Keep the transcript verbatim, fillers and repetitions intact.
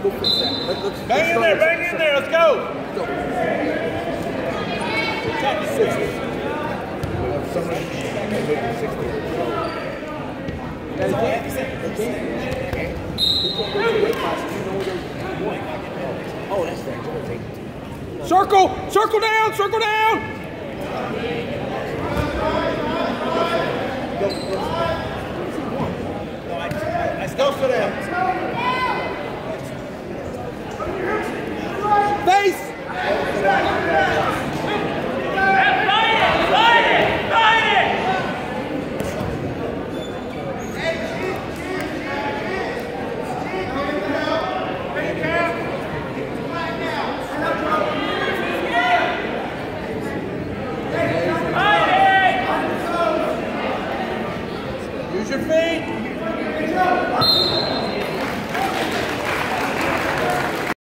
go fix that. Let, let's, bang let's in there, bang in there, let's go. Go. sixty. Somebody sixty. Oh, that's right. Circle, circle down, circle down. Go sit down.